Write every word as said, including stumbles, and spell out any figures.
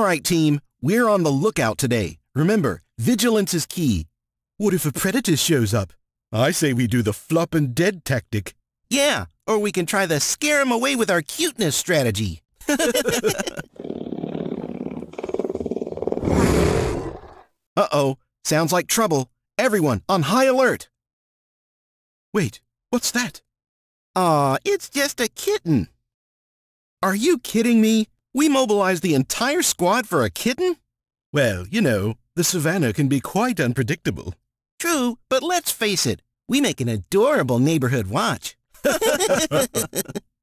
right, team. We're on the lookout today. Remember, vigilance is key. What if a predator shows up? I say we do the flop and dead tactic. Yeah, or we can try the scare him away with our cuteness strategy. Uh-oh, sounds like trouble. Everyone on high alert. Wait, what's that? Aw, it's just a kitten. Are you kidding me? We mobilized the entire squad for a kitten? Well, you know, the savannah can be quite unpredictable. True, but let's face it, we make an adorable neighborhood watch.